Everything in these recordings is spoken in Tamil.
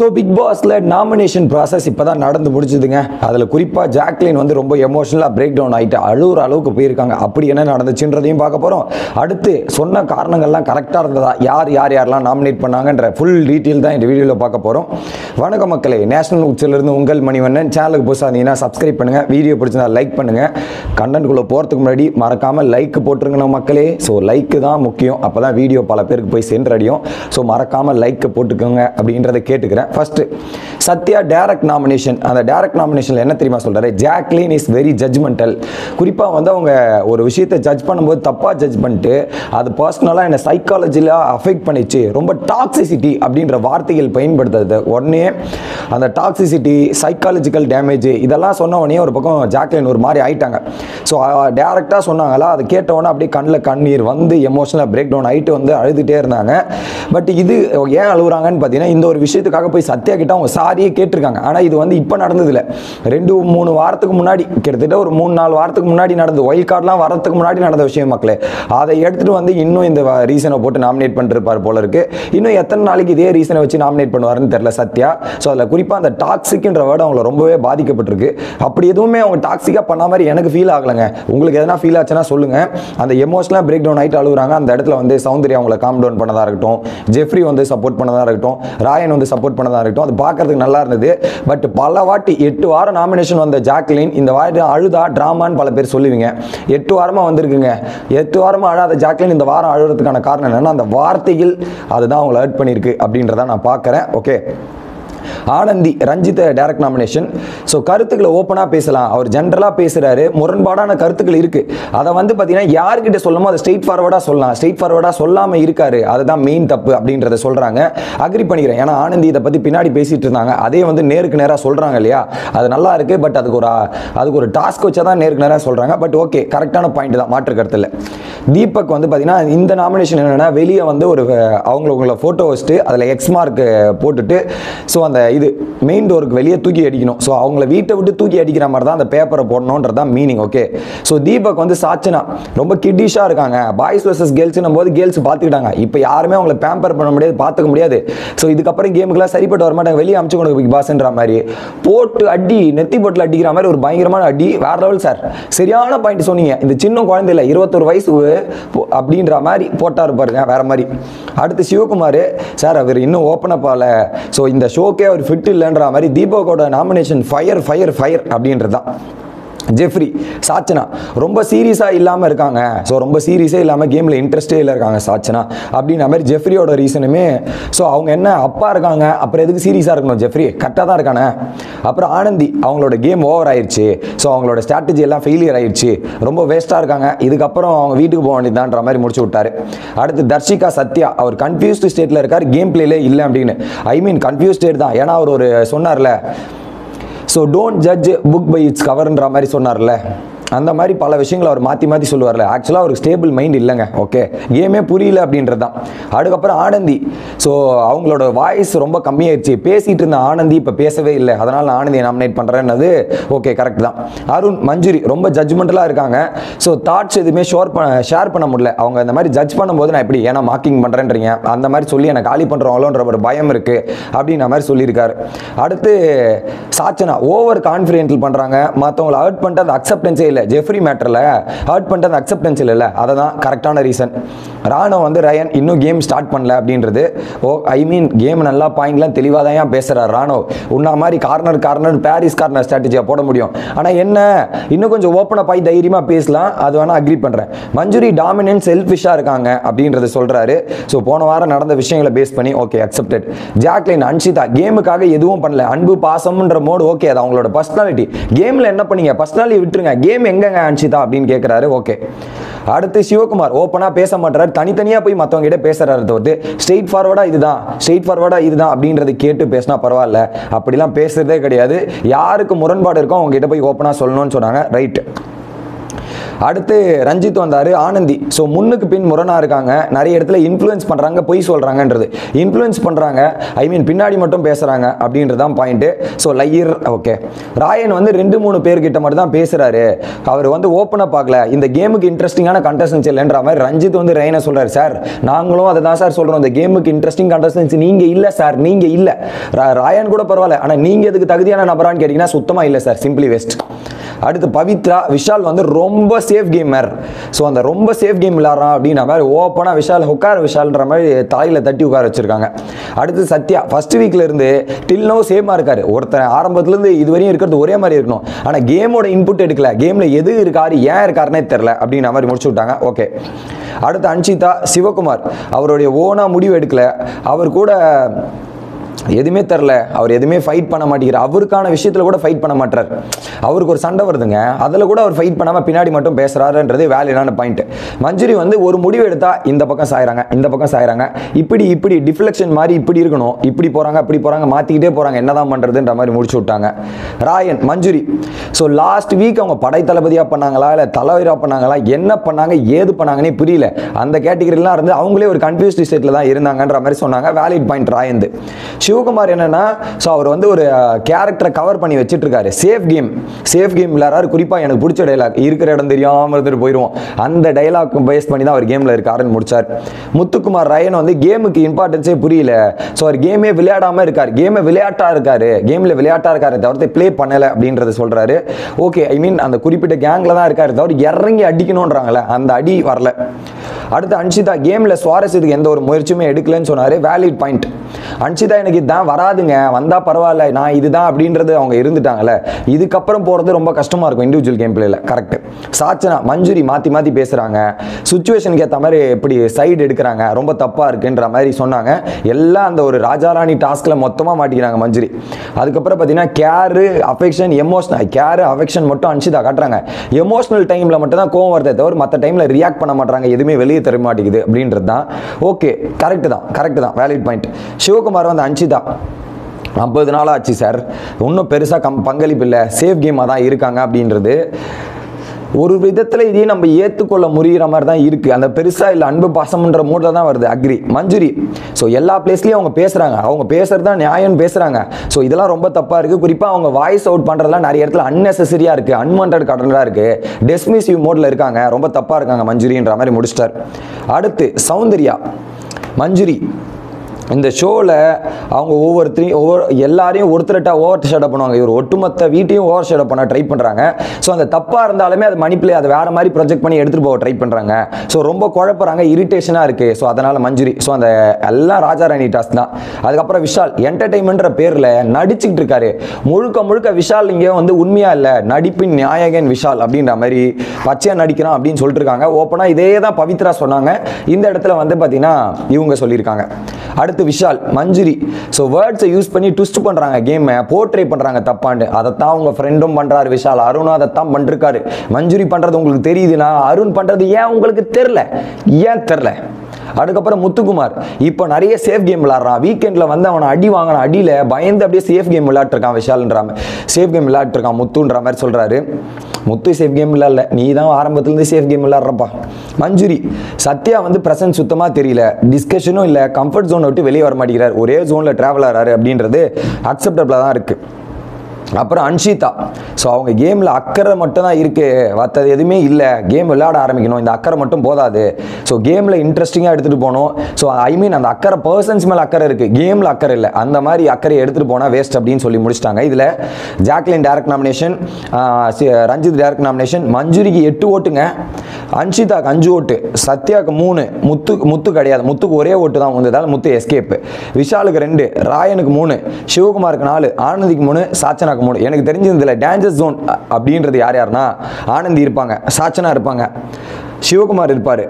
ஸோ பிக் பாஸில் நாமினேஷன் ப்ராசஸ் இப்போ தான் நடந்து முடிச்சுதுங்க. அதில் குறிப்பாக ஜாக்லின் வந்து ரொம்ப எமோஷனலாக பிரேக் டவுன் ஆகிட்டு அழுகிற அளவுக்கு போயிருக்காங்க. அப்படி என்ன நடந்துச்சுன்றதையும் பார்க்க போகிறோம். அடுத்து சொன்ன காரணங்கள்லாம் கரெக்டாக இருந்ததா, யாரெல்லாம் நாமினேட் பண்ணாங்கன்ற ஃபுல் டீட்டெயில் தான் இந்த வீடியோவில் பார்க்க போகிறோம். வணக்கம் மக்களே, நேஷனல் உச்சிலிருந்து உங்கள் மணிவண்ணன். சேனலுக்கு புதுசாக இருந்தீங்கன்னா சப்ஸ்கிரைப் பண்ணுங்கள், வீடியோ பிடிச்சிருந்தா லைக் பண்ணுங்கள். கண்டென்ட்குள்ளே போகிறதுக்கு முன்னாடி மறக்காமல் லைக் போட்டுருங்க மக்களே. ஸோ லைக்கு தான் முக்கியம், அப்போ தான் வீடியோ பல பேருக்கு போய் சென்றடையும். ஸோ மறக்காமல் லைக் போட்டுக்கோங்க அப்படின்றத கேட்டுக்கிறேன். First, Sathya direct nomination. அந்த டைரக்ட் நாமினேஷன்ல என்ன தெரியுமா சொல்றாரு? Jacqueline is very judgemental. குறிப்பா வந்து அவங்க ஒரு விஷயத்தை ஜட்ஜ் பண்ணும்போது தப்பா ஜட்ஜ் பண்ணிட்டு அது பர்சனலா என்ன சைக்காலஜில அஃபெக்ட் பண்ணிச்சு. ரொம்ப டாக்ஸிசிட்டி அப்படின்ற வார்த்தைகள் பயன்படுத்துறது. உடனே அந்த டாக்ஸிசிட்டி, சைக்காலஜிக்கல் டேமேஜ் இதெல்லாம் சொன்ன உடனே ஒரு பக்கம் ஜாக்லின் ஒரு மாதிரி ஆயிட்டாங்க. ஸோ டைரக்டா சொன்னாங்களா, அதை கேட்ட உடனே அப்படியே கண்ணில் கண்ணீர் வந்து எமோஷனலா பிரேக் டவுன் ஆயிட்டு வந்து அழுதுட்டே இருந்தாங்க. பட் இது ஏன் அழுகுறாங்கன்னு பார்த்தீங்கன்னா, இந்த ஒரு விஷயத்துக்காக போய் சத்யா கிட்ட அவங்க சாரியே கேட்டிருக்காங்க. ஆனால் இது வந்து இப்போ நடந்ததில்ல, 2-3 வாரத்துக்கு முன்னாடி, கிட்டத்தட்ட ஒரு 3-4 வாரத்துக்கு முன்னாடி நடந்து, ஒயில்ட் கார்டெலாம் வரதுக்கு முன்னாடி நடந்த விஷயம் மக்களே. அதை எடுத்துகிட்டு வந்து இன்னும் இந்த ரீசனை போட்டு நாமினேட் பண்ணிருப்பார் போல இருக்கு. இன்னும் எத்தனை நாளைக்கு இதே ரீசனை வச்சு நாமினேட் பண்ணுவாருன்னு தெரியல சத்யா. ஸோ அதில் குறிப்பாக அந்த டாக்ஸிக்ன்ற வேர்டு அவங்களை ரொம்பவே பாதிக்கப்பட்டிருக்கு. அப்படி எதுவுமே அவங்க டாக்ஸிக்காக பண்ண மாதிரி எனக்கு ஃபீல் ஆகலைங்க. உங்களுக்கு எதனா ஃபீல் ஆச்சுன்னா சொல்லுங்க. அந்த எமோஷனலாக பிரேக் டவுன் ஆகிட்டு அழுகுறாங்க. அந்த இடத்துல வந்து சௌந்தர்யா அவங்களை காம் டவுன் பண்ணதாக இருக்கட்டும், ஜெஃப்ரி வந்து சப்போர்ட் பண்ணதாக இருக்கட்டும், ராயன் வந்து சப்போர்ட் பண்ணதாக இருக்கட்டும், அது பார்க்கறதுக்கு நல்லா இருந்தது. பட் பல வாட்டி 8 வாரம் நாமினேஷன் வந்த ஜாக்லின் இந்த வாரம் அழுதா டிராமான்னு பல பேர் சொல்லுவீங்க. 8 வாரமா வந்திருக்குங்க. 8 வாரமா அழாத ஜாக்லின் இந்த வாரம் அழுகிறதுக்கான காரணம் என்னன்னா, அந்த வார்த்தைகள் அதுதான் அவங்களை ஹர்ட் பண்ணியிருக்கு அப்படின்றத நான் பார்க்குறேன். Okay, Anandhi Ranjith direct nomination. So கருத்துக்களை ஓப்பனாக பேசலாம். அவர் ஜென்ரலாக பேசுகிறாரு, முரண்பாடான கருத்துக்கள் இருக்குது. அதை வந்து பார்த்தீங்கன்னா யார்கிட்ட சொல்லணுமோ அதை ஸ்ட்ரெயிட் ஃபார்வர்டாக சொல்லலாம். ஸ்ட்ரெயிட் ஃபார்வர்டாக சொல்லாமல் இருக்காரு, அதுதான் மெயின் தப்பு அப்படின்றத சொல்கிறாங்க. அக்ரி பண்ணிக்கிறேன். ஏன்னா ஆனந்தி இதை பற்றி பின்னாடி பேசிகிட்டு இருந்தாங்க, அதே வந்து நேருக்கு நேராக சொல்கிறாங்க இல்லையா, அது நல்லா இருக்குது. பட் அதுக்கு ஒரு டாஸ்க் வச்சா தான் நேருக்கு நேராக சொல்கிறாங்க. பட் ஓகே, கரெக்டான பாயிண்ட் தான், மாற்று கருத்து இல்லை. தீபக் வந்து பார்த்தீங்கன்னா இந்த நாமினேஷன் என்னென்னா, வெளியே வந்து ஒரு அவங்கள ஃபோட்டோ வச்சுட்டு அதில் எக்ஸ் மார்க் போட்டுட்டு, ஸோ அந்த இது மெயின் டோருக்கு வெளியே தூக்கி அடிக்கணும். ஸோ அவங்கள வீட்டை விட்டு தூக்கி அடிக்கிற மாதிரி தான் அந்த பேப்பரை போடணுன்றது தான் மீனிங். ஓகே, ஸோ தீபக் வந்து சாச்சனா ரொம்ப கிட்டிஷாக இருக்காங்க. பாய்ஸ் வர்சஸ் கேர்ள்ஸ்னும் போது கேர்ள்ஸ் பார்த்துக்கிட்டாங்க. இப்போ யாருமே அவங்களை பேம்பர் பண்ண முடியாது, பார்த்துக்க முடியாது. ஸோ இதுக்கப்புறம் கேமுக்குலாம் சரிப்பட்டு வர மாட்டாங்க, வெளியே அமுச்சு கொண்டு பிக் பாஸ்ன்ற மாதிரி போட்டு அடி, நெத்தி போட்டில் அடிக்கிற மாதிரி ஒரு பயங்கரமான அடி. வேற லெவல் சார், சரியான பாயிண்ட் சொன்னீங்க. இந்த சின்ன குழந்தை இல்லை, 21 வயசு அப்படின்ற மாதிரி போட்டாரு பாருங்க, வேற மாதிரி. அடுத்து சிவகுமார் சார், அவர் இன்னும் ஓப்பன் அப் ஆகல. ஸோ இந்த ஷோக்கே அவர் ஃபிட் இல்லைன்ற மாதிரி தீபக்கோட நாமினேஷன் ஃபயர் அப்படின்றது தான். ஜெஃப்ரி சாச்சனா ரொம்ப சீரியஸாக இல்லாமல் இருக்காங்க. ஸோ ரொம்ப சீரியஸே இல்லாமல் கேமில் இன்ட்ரெஸ்டே இல்லை இருக்காங்க சாச்சனா அப்படின்ற மாதிரி ஜெஃப்ரியோட ரீசனுமே. ஸோ அவங்க என்ன அப்பா இருக்காங்க, அப்புறம் எதுக்கு சீரியஸாக இருக்கணும்? ஜெஃப்ரி கரெக்டாக தான் இருக்கானே. அப்புறம் ஆனந்தி அவங்களோட கேம் ஓவர் ஆயிடுச்சு. ஸோ அவங்களோட ஸ்ட்ராட்டஜி எல்லாம் ஃபெயிலியர் ஆயிடுச்சு, ரொம்ப வேஸ்ட்டாக இருக்காங்க, இதுக்கப்புறம் அவங்க வீட்டுக்கு போக வேண்டியதான்ற மாதிரி முடிச்சு விட்டாரு. அடுத்து தர்ஷிகா சத்யா, அவர் கன்ஃபியூஸ்டு ஸ்டேட்டில் இருக்கார், கேம் பிளேலே இல்லை அப்படின்னு. ஐ மீன் கன்ஃபியூஸ் ஸ்டேட் தான். ஏன்னா அவர் ஒரு சொன்னார்ல, so don't judge book by its கவர்ன்ற மாதிரி சொன்னார்ல, அந்த மாதிரி பல விஷயங்களை அவர் மாற்றி சொல்லுவார்ல. ஆக்சுவலாக அவருக்கு ஸ்டேபிள் மைண்ட் இல்லைங்க. ஓகே, கேமே புரியல அப்படின்றது தான். அதுக்கப்புறம் ஆனந்தி, ஸோ அவங்களோட வாய்ஸ் ரொம்ப கம்மியாயிடுச்சு. பேசிகிட்டு இருந்த ஆனந்தி இப்போ பேசவே இல்லை, அதனால் நான் ஆனந்தியை நாமினேட் பண்ணுறேன்னது ஓகே, கரெக்ட் தான். அருண் மஞ்சுரி ரொம்ப ஜட்ஜ்மெண்டலாக இருக்காங்க. ஸோ தாட்ஸ் எதுவுமே ஷேர் பண்ண முடியல. அவங்க இந்த மாதிரி ஜட்ஜ் பண்ணும்போது நான் எப்படி ஏன்னா மார்க்கிங் பண்ணுறேன்றீங்க அந்த மாதிரி சொல்லி என்னை காலி பண்ணுறவங்களோன்ற ஒரு பயம் இருக்குது அப்படின்ற மாதிரி சொல்லியிருக்காரு. அடுத்து சாச்சனா ஓவர் கான்ஃபிடென்டல் பண்ணுறாங்க, மற்றவங்களை ஹர்ட் பண்ணிட்டு அந்த அக்செப்டன்ஸே இல்லை. ஜெஃப்ரி மேட்டரில் ஹர்ட் பண்ணிட்டு அந்த அக்செப்டன்ஸ் இல்லை, அதை தான் கரெக்டான ரீசன். ராணோ வந்து ரயன் இன்னும் கேம் ஸ்டார்ட் பண்ணல அப்படின்றது. ஐ மீன் கேம் நல்லா பாயிண்ட்லாம் தெளிவாக தான் பேசுகிறார் ராணோ. உன்ன மாதிரி கார்னர் பாரிஸ் கார்னர் ஸ்ட்ராட்டஜியாக போட முடியும். ஆனால் என்ன இன்னும் கொஞ்சம் ஓப்பனாக ஆகி தைரியமாக பேசலாம், அது வேணால் அக்ரி பண்ணுறேன். மஞ்சுரி டாமினன்ட் செல்ஃபிஷாக இருக்காங்க அப்படின்றத சொல்கிறாரு. ஸோ போன வாரம் நடந்த விஷயங்களை பேஸ் பண்ணி ஓகே அக்செப்டட். ஜாக்லின் அன்ஷிதா கேமுக்காக எதுவும் பண்ணல, அன்பு பாசம்ன்ற மோடு ஓகே, அது அவங்களோட பர்சனாலிட்டி. கேமில் என்ன பண்ணீங்க, பர்சனாலிட்டி விட்டுருங்க, கேம் எங்கங்க அன்ஷிதா அப்படின்னு கேட்குறாரு. ஓகே, அடுத்து சிவகுமார் ஓப்பனாக பேச மாட்டாரு, தனித்தனியாக போய் மற்றவங்க கிட்ட பேசுறாரு. தவிர்த்து ஸ்ட்ரெயிட் ஃபார்வர்டாக இதுதான் அப்படின்றத கேட்டு பேசினா பரவாயில்ல, அப்படிலாம் பேசுறதே கிடையாது. யாருக்கு முரண்பாடு இருக்கோ அவங்க கிட்ட போய் ஓப்பனாக சொல்லணும்னு சொன்னாங்க. ரைட். அடுத்து ரஞ்சித் வந்தார், ஆனந்தி. ஸோ முன்னுக்கு பின் முரணா இருக்காங்க, நிறைய இடத்துல இன்ஃப்ளூயன்ஸ் பண்ணுறாங்க, பொய் சொல்கிறாங்கன்றது. இன்ஃப்ளூயன்ஸ் பண்ணுறாங்க, ஐ மீன் பின்னாடி மட்டும் பேசுகிறாங்க அப்படின்றது தான் point. So liar. Okay, Rayan வந்து 2-3 பேர்கிட்ட மட்டும் தான் பேசுகிறாரு, அவர் வந்து ஓப்பனாக பார்க்கல, இந்த கேமுக்கு இன்ட்ரெஸ்டிங்கான கண்டஸ்டன்ஸ் இல்லைன்ற மாதிரி ரஞ்சித் வந்து ராயனை சொல்கிறார். சார் நாங்களும் அதை தான் சார் சொல்கிறோம், இந்த கேமுக்கு இன்ட்ரெஸ்டிங் கண்டஸ்டன்ஸ் நீங்கள் இல்லை சார், நீங்கள் இல்லை. ராயன் கூட பரவாயில்ல, ஆனால் நீங்கள் எதுக்கு தகுதியான நபரான்னு கேட்டிங்கன்னா சுத்தமாக இல்லை சார், சிம்பிளி வேஸ்ட். அடுத்து பவித்ரா, விஷால் வந்து ரொம்ப சேஃப் கேமர். ஸோ அந்த ரொம்ப சேஃப் கேம் விளையாடுறான் அப்படின்ற மாதிரி ஓப்பனாக விஷால் உட்கார விஷால்ன்ற மாதிரி தலையில் தட்டி உட்கார வச்சிருக்காங்க. அடுத்து சத்யா, ஃபர்ஸ்ட் வீக்ல இருந்து டில் நோ சேமாக இருக்காரு. ஒருத்தர் ஆரம்பத்துலேருந்து இதுவரையும் இருக்கிறது ஒரே மாதிரி இருக்கணும், ஆனால் கேமோட இன்புட் எடுக்கல, கேமில் எது இருக்காரு ஏன் இருக்காருன்னே தெரில அப்படின்ற மாதிரி முடிச்சு விட்டாங்க. ஓகே, அடுத்து அன்ஷிதா, சிவகுமார் அவருடைய ஓனா முடிவு எடுக்கல, அவர் கூட எதுவுமே தெரில, அவர் எதுவுமே ஃபைட் பண்ண மாட்டேங்கிறார், அவருக்கான விஷயத்தில் கூட ஃபைட் பண்ண மாட்டார். அவருக்கு ஒரு சண்டை வருதுங்க, அதில் கூட அவர் ஃபைட் பண்ணாமல் பின்னாடி மட்டும் பேசுகிறாருன்றது வேலிடான பாயிண்ட். மஞ்சுரி வந்து ஒரு முடிவு எடுத்தால் இந்த பக்கம் சாயிறாங்க, இந்த பக்கம் சாயிறாங்க, இப்படி டிஃப்ளெக்ஷன் மாதிரி இப்படி இருக்கணும், இப்படி போகிறாங்க அப்படி போகிறாங்க, மாற்றிக்கிட்டே போகிறாங்க, என்னதான் பண்ணுறதுன்ற மாதிரி முடிச்சு விட்டாங்க. Rayan, Manjari, so last week அவங்க படை தளபதியாக பண்ணாங்களா இல்லை தலைவராக பண்ணாங்களா, என்ன பண்ணாங்க ஏது பண்ணாங்கன்னே புரியல, அந்த கேட்டகரிலாம் இருந்து அவங்களே ஒரு கன்ஃபியூஸ்ட் ஸ்டேட்டில் தான் இருந்தாங்கன்ற மாதிரி சொன்னாங்க. Valid point Rayan. சிவகுமார் என்னன்னா, ஸோ அவர் வந்து ஒரு கேரக்டரை கவர் பண்ணி வச்சுட்டு இருக்காரு, சேஃப் கேம் விளையாடுறாரு. குறிப்பாக எனக்கு பிடிச்ச டைலாக், இருக்கிற இடம் தெரியாமல் இருந்துட்டு போயிடுவோம், அந்த டைலாக் பேஸ் பண்ணி தான் அவர் கேமில் இருக்காருன்னு முடிச்சார். முத்துக்குமார், ராயன் வந்து கேமுக்கு இம்பார்ட்டன்ஸே புரியல, ஸோ அவர் கேமே விளையாடாமல் இருக்கார், கேமில் விளையாட்டாக இருக்காரு தவிர்த்து ப்ளே பண்ணலை அப்படின்றத சொல்கிறாரு. ஓகே, ஐ மீன் அந்த குறிப்பிட்ட கேங்கில் தான் இருக்காரு தவிர இறங்கி அடிக்கணுன்றாங்களே அந்த அடி வரல. அடுத்து அன்ஷிதா, கேமில் சுவாரஸ்யத்துக்கு எந்த ஒரு முயற்சியுமே எடுக்கலன்னு சொன்னார். Valid point. அன்ஷிதா, எனக்கு இதுதான் வராதுங்க, வந்தால் பரவாயில்ல, நான் இதுதான் அப்படின்றது அவங்க இருந்துட்டாங்கல்ல, இதுக்கப்புறம் போகிறது ரொம்ப கஷ்டமாக இருக்கும் இண்டிவிஜுவல் கேம் பிளேல. கரெக்ட். சாச்சனா, மஞ்சுரி மாற்றி பேசுகிறாங்க, சுச்சுவேஷனுக்கு ஏற்ற மாதிரி எப்படி சைடு எடுக்கிறாங்க, ரொம்ப தப்பாக இருக்குன்ற மாதிரி சொன்னாங்க. எல்லாம் அந்த ஒரு ராஜாராணி டாஸ்கில் மொத்தமாக மாட்டிக்கிறாங்க மஞ்சுரி. அதுக்கப்புறம் பார்த்தீங்கன்னா care affection emotional, care affection மட்டும் அன்ஷிதா காட்டுறாங்க, எமோஷனல் டைமில் மட்டும் தான் கோவம் வருதே தவிர மற்ற டைமில் ரியாக்ட் பண்ண மாட்டாங்க, எதுவுமே வெளியே தர மாட்டேங்குது அப்படின்றது தான். ஓகே, கரெக்ட் தான், வேலிட் பாயிண்ட். சிவகுமார் வந்து அன்ஷிதா, 50 நாள் ஆச்சு சார், இன்னும் பெருசாக பங்களிப்பு இல்லை, சேஃப் கேமாக தான் இருக்காங்க அப்படின்றது ஒரு விதத்தில் இதையும் நம்ம ஏற்றுக்கொள்ள முடிகிற மாதிரி தான் இருக்குது. அந்த பெருசாக இல்லை அன்பு பாசம்ன்ற மூடில் தான் வருது. அக்ரி. மஞ்சுரி, ஸோ எல்லா பிளேஸ்லேயும் அவங்க பேசுகிறாங்க, அவங்க பேசுகிறது தான் நியாயம் பேசுகிறாங்க, ஸோ இதெல்லாம் ரொம்ப தப்பாக இருக்குது. குறிப்பாக அவங்க வாய்ஸ் அவுட் பண்ணுறதுலாம் நிறைய இடத்துல அன்னெசரியாக இருக்குது, அன்வான்ட் கட்டணாக இருக்குது, டெஸ்மிசிவ் மோடில் இருக்காங்க, ரொம்ப தப்பாக இருக்காங்க மஞ்சுரின்ற மாதிரி முடிச்சிட்டார். அடுத்து சௌந்தர்யா, மஞ்சுரி இந்த ஷோவில் அவங்க எல்லாரையும் ஒருத்தரட்டா ஓவர் ஷேடப் பண்ணுவாங்க, இவர் ஒட்டுமொத்த வீட்டையும் ஓவர் ஷேடப் பண்ண ட்ரை பண்ணுறாங்க. ஸோ அந்த தப்பாக இருந்தாலுமே அது மணிப்பிளே அதை வேறு மாதிரி ப்ரொஜெக்ட் பண்ணி எடுத்துகிட்டு போக ட்ரை பண்ணுறாங்க. ஸோ ரொம்ப குழப்பறாங்க, இரிட்டேஷனாக இருக்குது. ஸோ அதனால் மஞ்சுரி, ஸோ அந்த எல்லாம் ராஜாராணி டாஸ்க் தான். அதுக்கப்புறம் விஷால், என்டர்டைன்மெண்ட்ற பேரில் நடிச்சுக்கிட்டு இருக்காரு, முழுக்க விஷால் இங்கே வந்து உண்மையாக இல்லை, நடிப்பின் நாயகன் விஷால் அப்படின்ற மாதிரி பச்சையாக நடிக்கிறான் அப்படின்னு சொல்லிட்டு இருக்காங்க. ஓப்பனாக இதே தான் பவித்ரா சொன்னாங்க, இந்த இடத்துல வந்து பார்த்தீங்கன்னா இவங்க சொல்லியிருக்காங்க. அடுத்து விஷால், மஞ்சுரி, ஸோ வேர்ட்ஸை யூஸ் பண்ணி ட்விஸ்ட் பண்ணுறாங்க, கேமை போர்ட்ரே பண்ணுறாங்க தப்பாண்டு, அதைத்தான் உங்கள் ஃப்ரெண்டும் பண்ணுறாரு விஷால், அருணும் அதைத்தான் பண்ணிருக்காரு. மஞ்சுரி பண்ணுறது உங்களுக்கு தெரியுதுன்னா அருண் பண்ணுறது ஏன் உங்களுக்கு தெரில? அதுக்கப்புறம் முத்துக்குமார், இப்போ நிறைய சேஃப் கேம் விளையாடுறான், வீக்கெண்டில் வந்து அவனை அடி வாங்கின அடியில் பயந்து அப்படியே சேஃப் கேம் விளையாட்டுருக்கான் விஷால்ன்றாம, சேஃப் கேம் விளையாட்டுருக்கான் முத்துன்ற மாதிரி சொல்கிறாரு. முத்து சேஃப் கேம் விளையாடல, நீ தான் ஆரம்பத்துலேருந்து சேஃப் கேம் விளையாடுறப்பா. மஞ்சுரி, சத்யா வந்து ப்ரெசன்ட் சுத்தமாக தெரியல, டிஸ்கஷனும் இல்லை, கம்ஃபர்ட் ஜோனை விட்டு வெளியே வர மாட்டேங்கிறார், ஒரே ஜோனில் ட்ராவல் ஆகிறாரு அப்படின்றது அக்செப்டபிளாக தான் இருக்குது. அப்புறம் அன்ஷிதா, ஸோ அவங்க கேமில் அக்கறை மட்டும் தான் இருக்குது, மற்றது எதுவுமே இல்லை, கேம் விளையாட ஆரம்பிக்கணும், இந்த அக்கறை மட்டும் போதாது, ஸோ கேமில் இன்ட்ரெஸ்டிங்காக எடுத்துகிட்டு போகணும். ஸோ ஐ மீன் அந்த அக்கறை பர்சன்ஸ் மேலே அக்கறை இருக்குது, கேமில் அக்கறை இல்லை, அந்த மாதிரி அக்கறை எடுத்துகிட்டு போனால் வேஸ்ட் அப்படின்னு சொல்லி முடிச்சிட்டாங்க. இதில் Jacqueline direct nomination, Ranjith direct nomination, மஞ்சுரிக்கு 8 ஓட்டுங்க, அன்ஷிதாக்கு 5 ஓட்டு, சத்யாவுக்கு 3, முத்து கிடையாது, முத்துக்கு ஒரே ஓட்டு தான் வந்ததால் முத்து எஸ்கேப்பு, விஷாலுக்கு 2, ராயனுக்கு 3, சிவகுமாருக்கு 4, ஆனந்திக்கு 3, சாச்சனாக்கு 3. எனக்கு தெரிஞ்சதில்லை டேஞ்சர் ஜோன் அப்படின்றது யாருன்னா ஆனந்தி இருப்பாங்க, சாச்சனா இருப்பாங்க, சிவகுமார் இருப்பார்,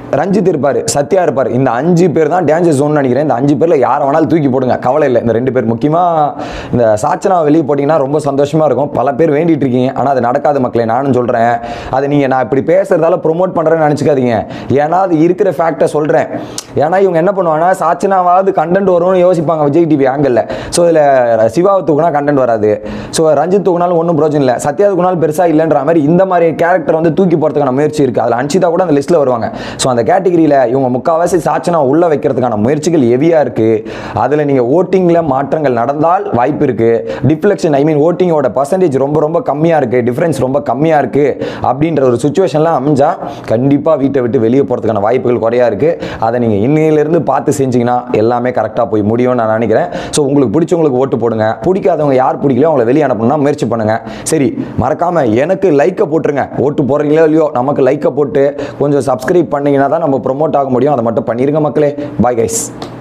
ரஞ்சித் இருப்பார், சத்யா இருப்பார். இந்த 5 பேர் தான் டேஞ்சர் ஜோன் நினைக்கிறேன். இந்த 5 பேரில் யாரை வேணாலும் தூக்கி போடுங்க, கவலை இல்லை. இந்த 2 பேர் முக்கியமாக இந்த சாச்சனா வெளியே போட்டிங்கன்னா ரொம்ப சந்தோஷமாக இருக்கும். பல பேர் வேண்டிட்டு இருக்கீங்க, ஆனால் அது நடக்காத மக்களே. நானும் சொல்கிறேன், அதை நீங்கள் நான் இப்படி பேசுறதால ப்ரொமோட் பண்ணுறேன்னு நினச்சிக்காதீங்க. ஏன்னா அது இருக்கிற ஃபேக்டை சொல்கிறேன். ஏன்னா இவங்க என்ன பண்ணுவாங்கன்னா சாச்சனாவாவது கண்டென்ட் வரும்னு யோசிப்பாங்க விஜய் டிவி ஆங்கிளில். ஸோ இதில் சிவாவை தூக்குனா கண்டென்ட் வராது, ஸோ ரஞ்சித் தூக்குனாலும் ஒன்றும் பிரோஜனம் இல்லை, சத்யா தூக்குனாலும் பெருசாக இல்லைன்ற மாதிரி இந்த மாதிரி கேரக்டர் வந்து தூக்கி போகிறதுக்கான முயற்சி இருக்குது. அதில் அன்ஷிதா கூட அந்த லிஸ்ட்டில் வருவாங்க. ஸோ அந்த கேட்டகிரியில் இவங்க முக்கால்வாசி சாச்சனா உள்ள வைக்கிறதுக்கான முயற்சிகள் ஹெவியாக இருக்குது. அதில் நீங்கள் ஓட்டிங்கில் மாற்றங்கள் நடந்தால் வாய்ப்பு இருக்குது. டிஃப்ளெக்ஷன் ஓட்டிங்கோட பர்சன்டேஜ் ரொம்ப ரொம்ப கம்மியாக இருக்குது, டிஃப்ரென்ஸ் ரொம்ப கம்மியாக இருக்குது அப்படின்ற ஒரு சுச்சுவேஷன்லாம் அமைஞ்சால் கண்டிப்பாக வீட்டை விட்டு வெளியே போகிறதுக்கான வாய்ப்புகள் குறையா இருக்குது. அதை நீங்கள் இன்னையிலேருந்து பார்த்து செஞ்சிங்கன்னா எல்லாமே கரெக்டாக போய் முடியும்னு நான் நினைக்கிறேன். ஸோ உங்களுக்கு பிடிச்சவங்களுக்கு ஓட்டு போடுங்க, பிடிக்காதவங்க யார் பிடிக்கலையோ அவங்களை வெளியே அனுப்பணும்னா முயற்சி பண்ணுங்கள். சரி, மறக்காமல் எனக்கு லைக்கை போட்டுருங்க. ஓட்டு போடுறீங்களோ இல்லையோ நமக்கு லைக்கை போட்டு கொஞ்சம் சப்ஸ்கிரைப் பண்ணிங்கன்னா தான் நம்ம ப்ரொமோட் ஆக முடியும். அதை மட்டும் பண்ணிருங்க மக்களே. Bye guys.